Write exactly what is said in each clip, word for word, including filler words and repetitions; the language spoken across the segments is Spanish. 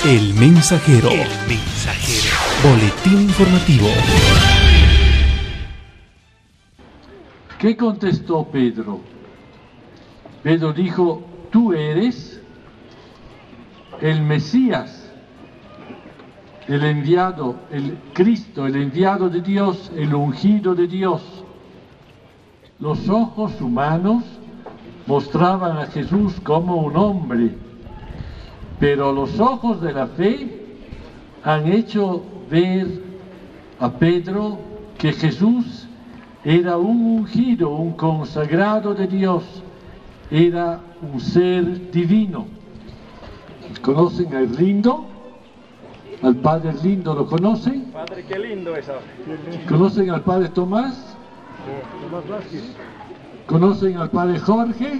El Mensajero. El Mensajero. Boletín informativo. ¿Qué contestó Pedro? Pedro dijo: tú eres el Mesías, el enviado, el Cristo, el enviado de Dios, el ungido de Dios. Los ojos humanos mostraban a Jesús como un hombre, pero los ojos de la fe han hecho ver a Pedro que Jesús era un ungido, un consagrado de Dios, era un ser divino. ¿Conocen al Lindo? ¿Al Padre Lindo lo conocen? Padre, qué lindo eso. ¿Conocen al Padre Tomás? ¿Conocen al Padre Jorge?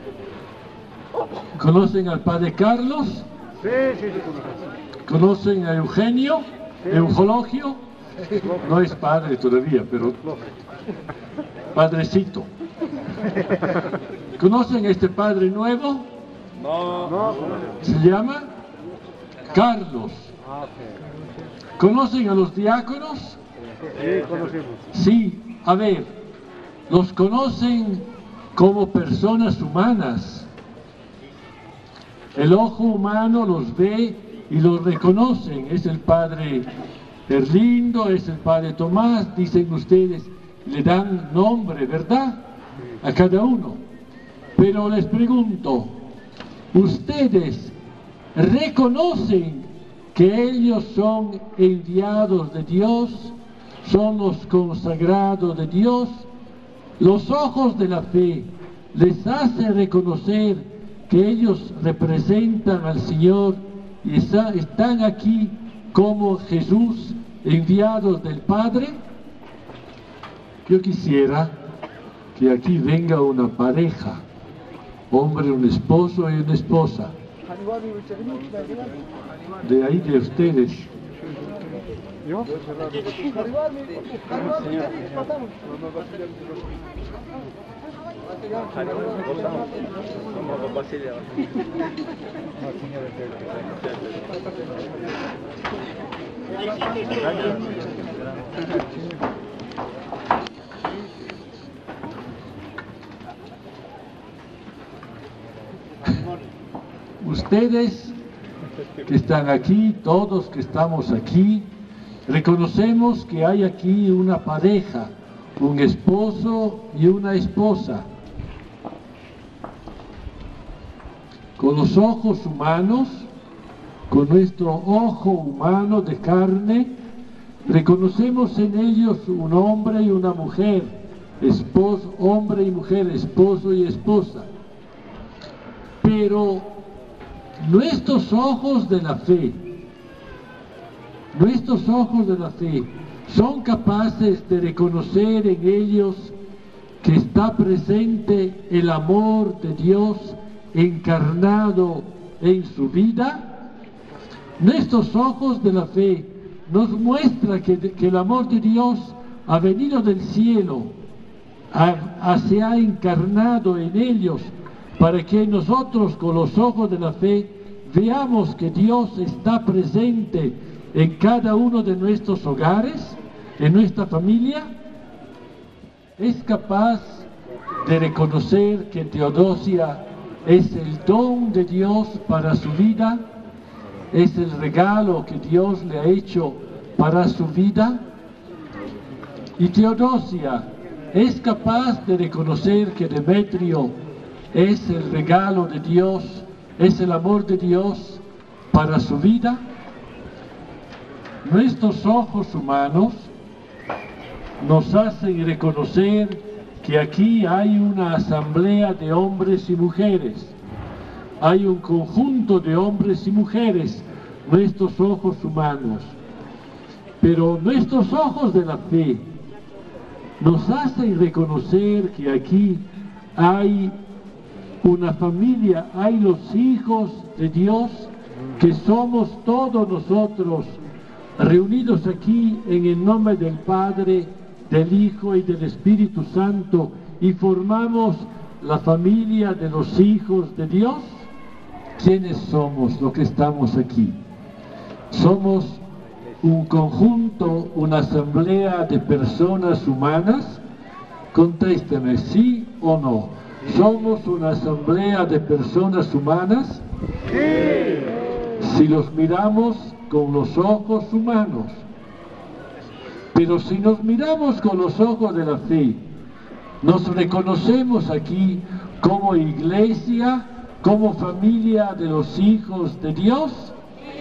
¿Conocen al Padre Carlos? Sí, sí, sí. ¿Conocen a Eugenio? ¿Eugologio? No es padre todavía, pero padrecito. ¿Conocen a este padre nuevo? No, no. Se llama Carlos. ¿Conocen a los diáconos? Sí, conocemos. Sí, a ver, los conocen como personas humanas. El ojo humano los ve y los reconocen. Es el padre Erlindo, es el padre Tomás, dicen ustedes, le dan nombre, ¿verdad? A cada uno. Pero les pregunto, ¿ustedes reconocen que ellos son enviados de Dios? ¿Son los consagrados de Dios? Los ojos de la fe les hace reconocer que ellos representan al Señor y está, están aquí como Jesús, enviados del Padre. Yo quisiera que aquí venga una pareja, hombre, un esposo y una esposa, de ahí de ustedes. ¿Yo? Ustedes que están aquí, todos que estamos aquí, reconocemos que hay aquí una pareja, un esposo y una esposa. Con los ojos humanos, con nuestro ojo humano de carne, reconocemos en ellos un hombre y una mujer, esposo, hombre y mujer, esposo y esposa. Pero nuestros ojos de la fe, nuestros ojos de la fe son capaces de reconocer en ellos que está presente el amor de Dios encarnado en su vida. Nuestros ojos de la fe nos muestran que, que el amor de Dios ha venido del cielo, ha, ha, se ha encarnado en ellos, para que nosotros con los ojos de la fe veamos que Dios está presente en cada uno de nuestros hogares, en nuestra familia. Es capaz de reconocer que Teodosia es el don de Dios para su vida, es el regalo que Dios le ha hecho para su vida. Y Teodosia es capaz de reconocer que Demetrio es el regalo de Dios, es el amor de Dios para su vida. Nuestros ojos humanos nos hacen reconocer que aquí hay una asamblea de hombres y mujeres, hay un conjunto de hombres y mujeres, nuestros ojos humanos. Pero nuestros ojos de la fe nos hacen reconocer que aquí hay una familia, hay los hijos de Dios, que somos todos nosotros reunidos aquí en el nombre del Padre, del Hijo y del Espíritu Santo, y formamos la familia de los hijos de Dios. ¿Quiénes somos los que estamos aquí? Somos un conjunto, una asamblea de personas humanas. Contésteme, ¿sí o no? ¿Somos una asamblea de personas humanas? Sí. Si los miramos con los ojos humanos. Pero si nos miramos con los ojos de la fe, ¿nos reconocemos aquí como iglesia, como familia de los hijos de Dios?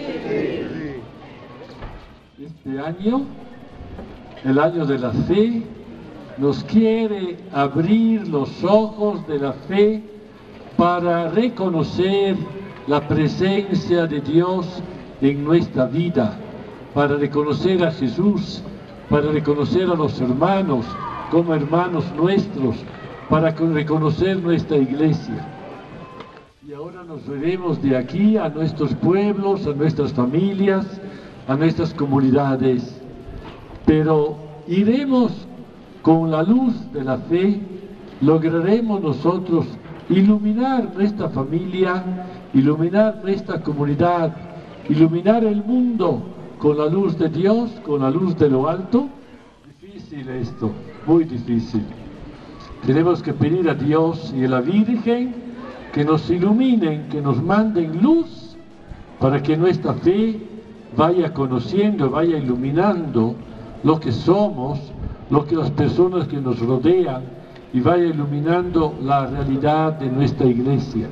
Este año, el año de la fe, nos quiere abrir los ojos de la fe para reconocer la presencia de Dios en nuestra vida, para reconocer a Jesús, para reconocer a los hermanos como hermanos nuestros, para reconocer nuestra iglesia. Y ahora nos veremos de aquí a nuestros pueblos, a nuestras familias, a nuestras comunidades, pero iremos con la luz de la fe, lograremos nosotros iluminar nuestra familia, iluminar nuestra comunidad, iluminar el mundo con la luz de Dios, con la luz de lo alto. Difícil esto, muy difícil. Tenemos que pedir a Dios y a la Virgen que nos iluminen, que nos manden luz para que nuestra fe vaya conociendo, vaya iluminando lo que somos, lo que las personas que nos rodean, y vaya iluminando la realidad de nuestra iglesia.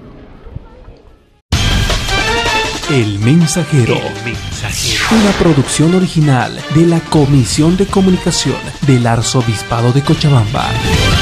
El Mensajero. El Mensajero. Una producción original de la Comisión de Comunicación del Arzobispado de Cochabamba.